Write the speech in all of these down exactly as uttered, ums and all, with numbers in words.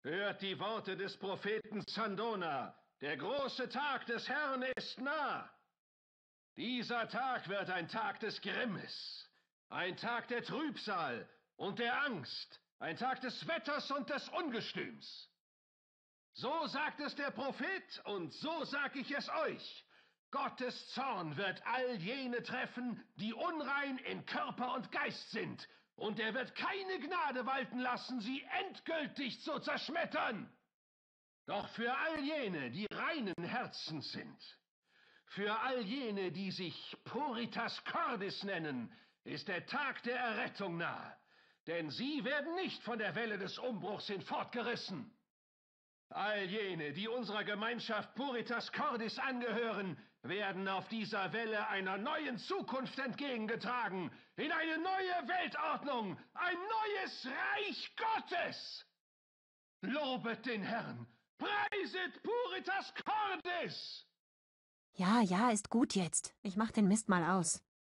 Hört die Worte des Propheten Sandona. Der große Tag des Herrn ist nah. Dieser Tag wird ein Tag des Grimmes, ein Tag der Trübsal und der Angst, ein Tag des Wetters und des Ungestüms. So sagt es der Prophet und so sag ich es euch. Gottes Zorn wird all jene treffen, die unrein in Körper und Geist sind, und er wird keine Gnade walten lassen, sie endgültig zu zerschmettern. Doch für all jene, die reinen Herzens sind, für all jene, die sich Puritas Cordis nennen, ist der Tag der Errettung nahe, denn sie werden nicht von der Welle des Umbruchs hinfortgerissen. All jene, die unserer Gemeinschaft Puritas Cordis angehören, werden auf dieser Welle einer neuen Zukunft entgegengetragen, in eine neue Weltordnung, ein neues Reich Gottes. Lobet den Herrn, preiset Puritas Cordis! Ja, ja, ist gut jetzt. Ich mach den Mist mal aus.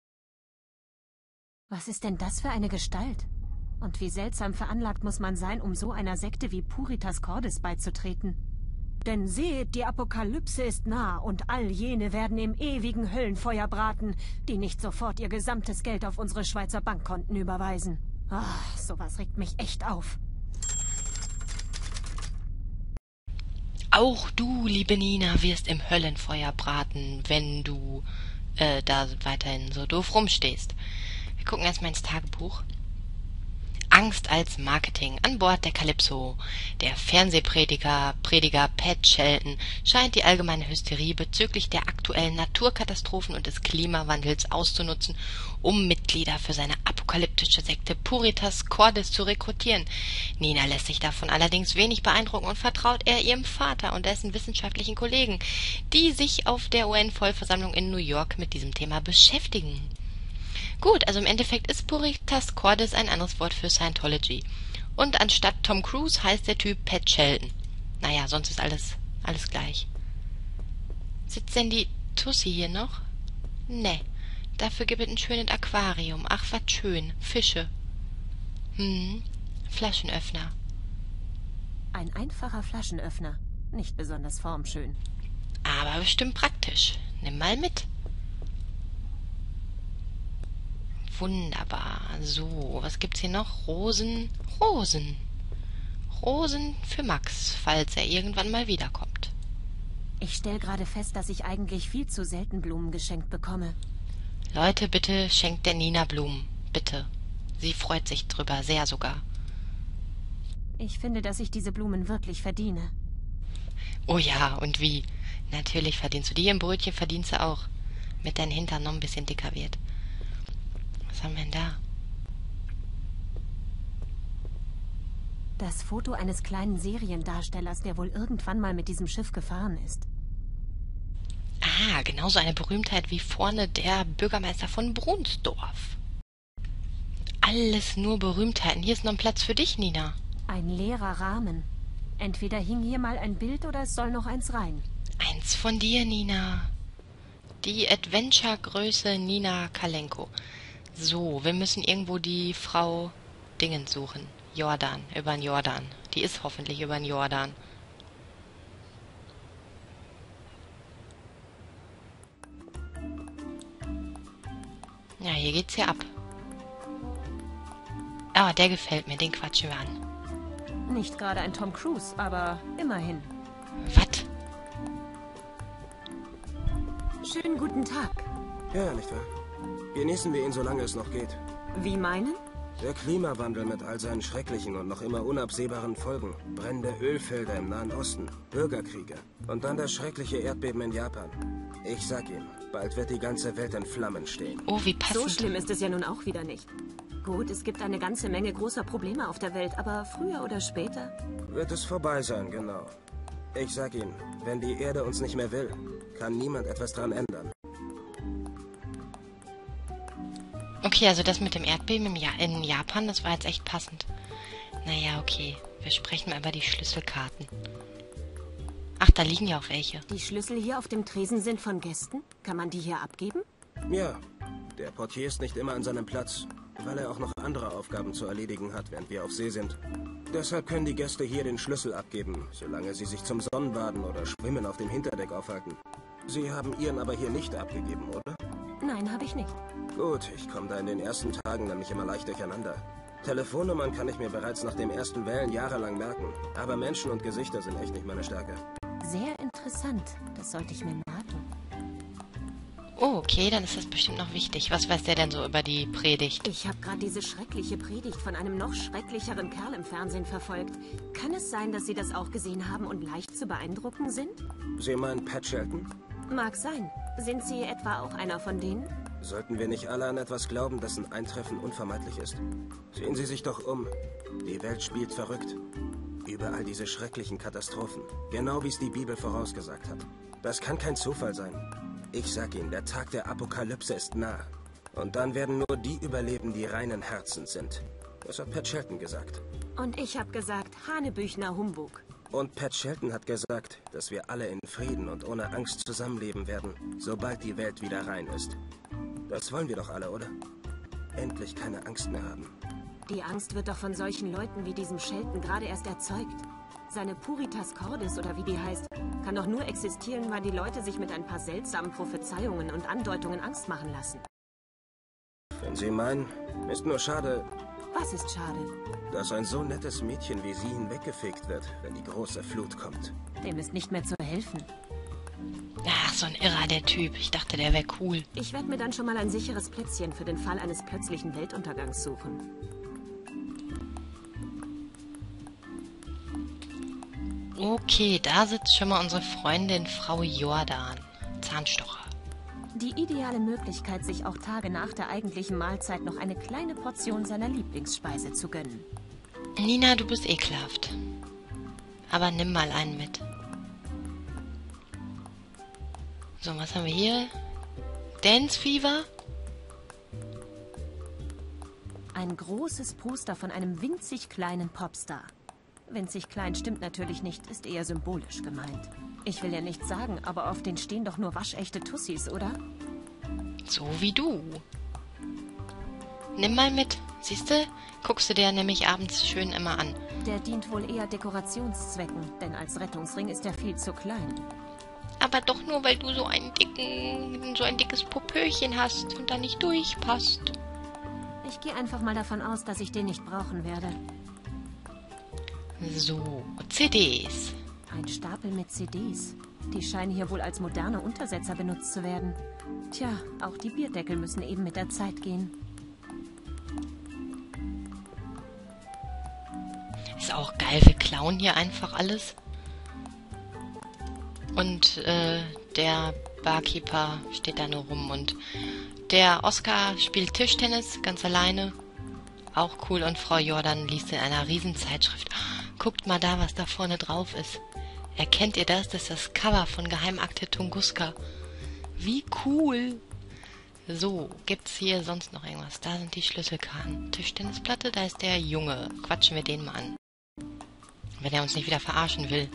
Was ist denn das für eine Gestalt? Und wie seltsam veranlagt muss man sein, um so einer Sekte wie Puritas Cordis beizutreten? Denn seht, die Apokalypse ist nah, und all jene werden im ewigen Höllenfeuer braten, die nicht sofort ihr gesamtes Geld auf unsere Schweizer Bankkonten überweisen. Ach, sowas regt mich echt auf. Auch du, liebe Nina, wirst im Höllenfeuer braten, wenn du äh, da weiterhin so doof rumstehst. Wir gucken erstmal ins Tagebuch. Angst als Marketing an Bord der Calypso. Der Fernsehprediger Prediger Pat Shelton scheint die allgemeine Hysterie bezüglich der aktuellen Naturkatastrophen und des Klimawandels auszunutzen, um Mitglieder für seine apokalyptische Sekte Puritas Cordis zu rekrutieren. Nina lässt sich davon allerdings wenig beeindrucken und vertraut er ihrem Vater und dessen wissenschaftlichen Kollegen, die sich auf der U N-Vollversammlung in New York mit diesem Thema beschäftigen. Gut, also im Endeffekt ist Puritas Cordis ein anderes Wort für Scientology. Und anstatt Tom Cruise heißt der Typ Pat Shelton. Naja, sonst ist alles, alles gleich. Sitzt denn die Tussi hier noch? Ne, dafür gibt es ein schönes Aquarium. Ach, was schön. Fische. Hm, Flaschenöffner. Ein einfacher Flaschenöffner. Nicht besonders formschön. Aber bestimmt praktisch. Nimm mal mit. Wunderbar. So, was gibt's hier noch? Rosen. Rosen. Rosen für Max, falls er irgendwann mal wiederkommt. Ich stelle gerade fest, dass ich eigentlich viel zu selten Blumen geschenkt bekomme. Leute, bitte schenkt der Nina Blumen. Bitte. Sie freut sich drüber, sehr sogar. Ich finde, dass ich diese Blumen wirklich verdiene. Oh ja, und wie? Natürlich verdienst du die im Brötchen, verdienst du auch. Mit deinem Hintern noch ein bisschen dicker wird. Was haben wir denn da? Das Foto eines kleinen Seriendarstellers, der wohl irgendwann mal mit diesem Schiff gefahren ist. Ah, genauso eine Berühmtheit wie vorne der Bürgermeister von Brunsdorf. Alles nur Berühmtheiten. Hier ist noch ein Platz für dich, Nina. Ein leerer Rahmen. Entweder hing hier mal ein Bild oder es soll noch eins rein. Eins von dir, Nina. Die Adventure-Größe Nina Kalenko. So, wir müssen irgendwo die Frau Dingens suchen. Jordan, über den Jordan. Die ist hoffentlich über den Jordan. Ja, hier geht's hier ab. Ah, der gefällt mir, den quatschen wir an. Nicht gerade ein Tom Cruise, aber immerhin. Was? Schönen guten Tag. Ja, nicht wahr? Genießen wir ihn, solange es noch geht. Wie meinen? Der Klimawandel mit all seinen schrecklichen und noch immer unabsehbaren Folgen. Brennende Ölfelder im Nahen Osten, Bürgerkriege und dann das schreckliche Erdbeben in Japan. Ich sag ihm, bald wird die ganze Welt in Flammen stehen. Oh, wie passend. So schlimm ist es ja nun auch wieder nicht. Gut, es gibt eine ganze Menge großer Probleme auf der Welt, aber früher oder später... Wird es vorbei sein, genau. Ich sag ihm, wenn die Erde uns nicht mehr will, kann niemand etwas dran ändern. Okay, also das mit dem Erdbeben im ja in Japan, das war jetzt echt passend. Naja, okay. Wir sprechen mal über die Schlüsselkarten. Ach, da liegen ja auch welche. Die Schlüssel hier auf dem Tresen sind von Gästen? Kann man die hier abgeben? Ja, der Portier ist nicht immer an seinem Platz, weil er auch noch andere Aufgaben zu erledigen hat, während wir auf See sind. Deshalb können die Gäste hier den Schlüssel abgeben, solange sie sich zum Sonnenbaden oder Schwimmen auf dem Hinterdeck aufhalten. Sie haben Ihren aber hier nicht abgegeben, oder? Nein, habe ich nicht. Gut, ich komme da in den ersten Tagen nämlich immer leicht durcheinander. Telefonnummern kann ich mir bereits nach dem ersten Wählen jahrelang merken. Aber Menschen und Gesichter sind echt nicht meine Stärke. Sehr interessant. Das sollte ich mir merken. Oh, okay, dann ist das bestimmt noch wichtig. Was weiß der denn so über die Predigt? Ich habe gerade diese schreckliche Predigt von einem noch schrecklicheren Kerl im Fernsehen verfolgt. Kann es sein, dass Sie das auch gesehen haben und leicht zu beeindrucken sind? Sie meinen Pat Shelton? Mag sein. Sind Sie etwa auch einer von denen? Sollten wir nicht alle an etwas glauben, dessen Eintreffen unvermeidlich ist? Sehen Sie sich doch um. Die Welt spielt verrückt. Überall diese schrecklichen Katastrophen. Genau wie es die Bibel vorausgesagt hat. Das kann kein Zufall sein. Ich sag Ihnen, der Tag der Apokalypse ist nah. Und dann werden nur die überleben, die reinen Herzens sind. Das hat Pat Shelton gesagt. Und ich habe gesagt, Hanebüchner Humbug. Und Pat Shelton hat gesagt, dass wir alle in Frieden und ohne Angst zusammenleben werden, sobald die Welt wieder rein ist. Das wollen wir doch alle, oder? Endlich keine Angst mehr haben. Die Angst wird doch von solchen Leuten wie diesem Shelton gerade erst erzeugt. Seine Puritas Cordis, oder wie die heißt, kann doch nur existieren, weil die Leute sich mit ein paar seltsamen Prophezeiungen und Andeutungen Angst machen lassen. Wenn Sie meinen, ist nur schade, Was ist schade? dass ein so nettes Mädchen wie Sie hinweggefegt wird, wenn die große Flut kommt. Dem ist nicht mehr zu helfen. Ach, so ein Irrer, der Typ. Ich dachte, der wäre cool. Ich werde mir dann schon mal ein sicheres Plätzchen für den Fall eines plötzlichen Weltuntergangs suchen. Okay, da sitzt schon mal unsere Freundin Frau Jordan. Zahnstocher. Die ideale Möglichkeit, sich auch Tage nach der eigentlichen Mahlzeit noch eine kleine Portion seiner Lieblingsspeise zu gönnen. Nina, du bist ekelhaft. Aber nimm mal einen mit. So, was haben wir hier? Dance Fever? Ein großes Poster von einem winzig kleinen Popstar. Winzig klein stimmt natürlich nicht, ist eher symbolisch gemeint. Ich will ja nichts sagen, aber auf den stehen doch nur waschechte Tussis, oder? So wie du. Nimm mal mit. Siehste, guckst du dir nämlich abends schön immer an. Der dient wohl eher Dekorationszwecken, denn als Rettungsring ist er viel zu klein. Aber doch nur, weil du so einen dicken, so ein dickes Popöchen hast und da nicht durchpasst. Ich gehe einfach mal davon aus, dass ich den nicht brauchen werde. So, C Ds. Ein Stapel mit C Ds. Die scheinen hier wohl als moderne Untersetzer benutzt zu werden. Tja, auch die Bierdeckel müssen eben mit der Zeit gehen. Ist auch geil, wir klauen hier einfach alles. Und äh, der Barkeeper steht da nur rum. Und der Oscar spielt Tischtennis ganz alleine. Auch cool. Und Frau Jordan liest in einer Riesenzeitschrift. Guckt mal da, was da vorne drauf ist. Erkennt ihr das? Das ist das Cover von Geheimakte Tunguska. Wie cool. So, gibt's hier sonst noch irgendwas? Da sind die Schlüsselkarten. Tischtennisplatte, da ist der Junge. Quatschen wir den mal an. Wenn er uns nicht wieder verarschen will.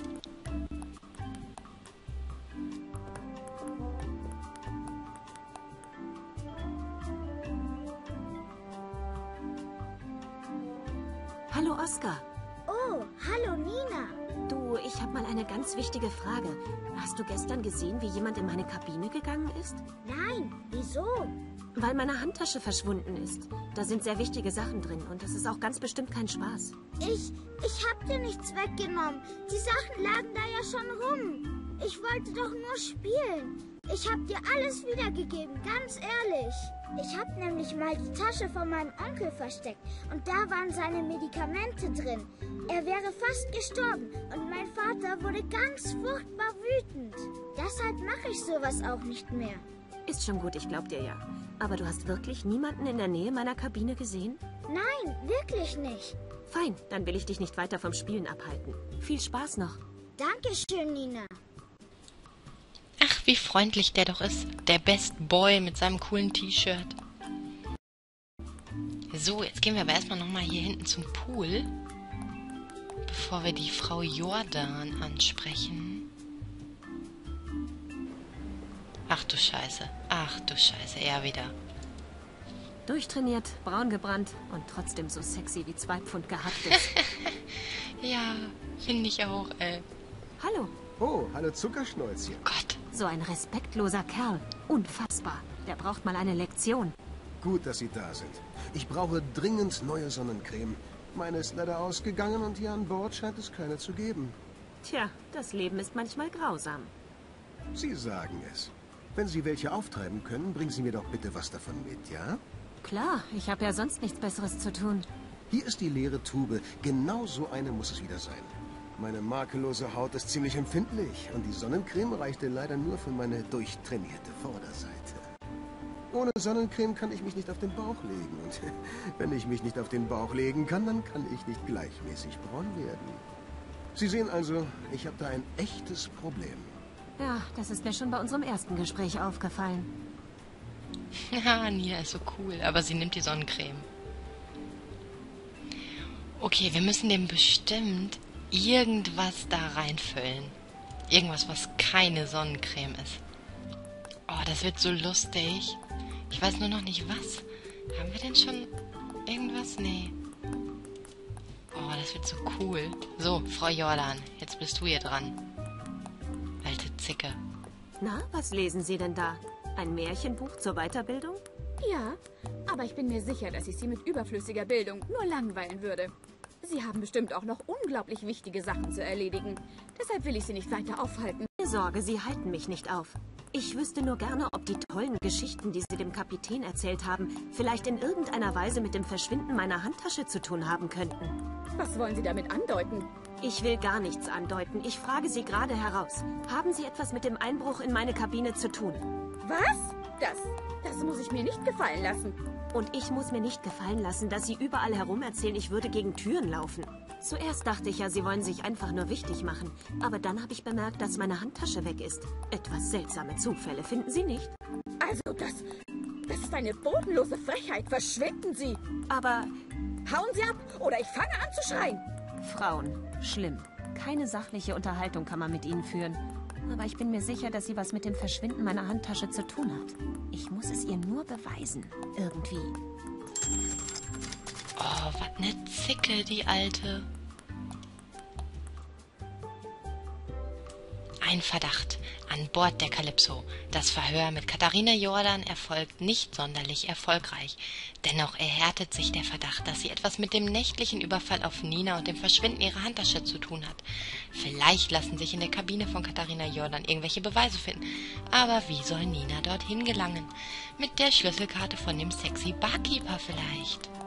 Hallo Oscar. Oh, hallo Nina. Du, ich habe mal eine ganz wichtige Frage. Hast du gestern gesehen, wie jemand in meine Kabine gegangen ist? Nein, wieso? Weil meine Handtasche verschwunden ist. Da sind sehr wichtige Sachen drin und das ist auch ganz bestimmt kein Spaß. Ich, ich hab dir nichts weggenommen. Die Sachen lagen da ja schon rum. Ich wollte doch nur spielen. Ich hab dir alles wiedergegeben, ganz ehrlich. Ich hab nämlich mal die Tasche von meinem Onkel versteckt und da waren seine Medikamente drin. Er wäre fast gestorben und mein Vater wurde ganz furchtbar wütend. Deshalb mache ich sowas auch nicht mehr. Ist schon gut, ich glaub dir ja. Aber du hast wirklich niemanden in der Nähe meiner Kabine gesehen? Nein, wirklich nicht. Fein, dann will ich dich nicht weiter vom Spielen abhalten. Viel Spaß noch. Dankeschön, Nina. Ach, wie freundlich der doch ist. Der Best Boy mit seinem coolen T-Shirt. So, jetzt gehen wir aber erstmal nochmal hier hinten zum Pool. Bevor wir die Frau Jordan ansprechen. Ach du Scheiße. Ach du Scheiße, er wieder. Durchtrainiert, braun gebrannt und trotzdem so sexy wie zwei Pfund gehacktes. Ja, finde ich auch, ey. Hallo. Oh, hallo Zuckerschnäuzchen. Gott. So ein respektloser Kerl. Unfassbar. Der braucht mal eine Lektion. Gut, dass Sie da sind. Ich brauche dringend neue Sonnencreme. Meine ist leider ausgegangen und hier an Bord scheint es keine zu geben. Tja, das Leben ist manchmal grausam. Sie sagen es. Wenn Sie welche auftreiben können, bringen Sie mir doch bitte was davon mit, ja? Klar, ich habe ja sonst nichts Besseres zu tun. Hier ist die leere Tube. Genau so eine muss es wieder sein. Meine makellose Haut ist ziemlich empfindlich und die Sonnencreme reichte leider nur für meine durchtrainierte Vorderseite. Ohne Sonnencreme kann ich mich nicht auf den Bauch legen und wenn ich mich nicht auf den Bauch legen kann, dann kann ich nicht gleichmäßig braun werden. Sie sehen also, ich habe da ein echtes Problem. Ja, das ist mir schon bei unserem ersten Gespräch aufgefallen. Ja, Nina ist so cool, aber sie nimmt die Sonnencreme. Okay, wir müssen dem bestimmt irgendwas da reinfüllen. Irgendwas, was keine Sonnencreme ist. Oh, das wird so lustig. Ich weiß nur noch nicht, was. Haben wir denn schon irgendwas? Nee. Oh, das wird so cool. So, Frau Jordan, jetzt bist du hier dran. Alte Zicke. Na, was lesen Sie denn da? Ein Märchenbuch zur Weiterbildung? Ja, aber ich bin mir sicher, dass ich Sie mit überflüssiger Bildung nur langweilen würde. Sie haben bestimmt auch noch unglaublich wichtige Sachen zu erledigen. Deshalb will ich Sie nicht weiter aufhalten. Keine Sorge, Sie halten mich nicht auf. Ich wüsste nur gerne, ob die tollen Geschichten, die Sie dem Kapitän erzählt haben, vielleicht in irgendeiner Weise mit dem Verschwinden meiner Handtasche zu tun haben könnten. Was wollen Sie damit andeuten? Ich will gar nichts andeuten. Ich frage Sie gerade heraus. Haben Sie etwas mit dem Einbruch in meine Kabine zu tun? Was? Das, das muss ich mir nicht gefallen lassen. Und ich muss mir nicht gefallen lassen, dass Sie überall herum erzählen, ich würde gegen Türen laufen. Zuerst dachte ich ja, Sie wollen sich einfach nur wichtig machen. Aber dann habe ich bemerkt, dass meine Handtasche weg ist. Etwas seltsame Zufälle, finden Sie nicht? Also das, das ist eine bodenlose Frechheit. Verschwinden Sie. Aber Hauen Sie ab oder ich fange an zu schreien. Frauen, schlimm. Keine sachliche Unterhaltung kann man mit ihnen führen. Aber ich bin mir sicher, dass sie was mit dem Verschwinden meiner Handtasche zu tun hat. Ich muss es ihr nur beweisen. Irgendwie. Oh, was ne Zicke, die Alte. Ein Verdacht. An Bord der Calypso. Das Verhör mit Katharina Jordan erfolgt nicht sonderlich erfolgreich. Dennoch erhärtet sich der Verdacht, dass sie etwas mit dem nächtlichen Überfall auf Nina und dem Verschwinden ihrer Handtasche zu tun hat. Vielleicht lassen sich in der Kabine von Katharina Jordan irgendwelche Beweise finden. Aber wie soll Nina dorthin gelangen? Mit der Schlüsselkarte von dem sexy Barkeeper vielleicht.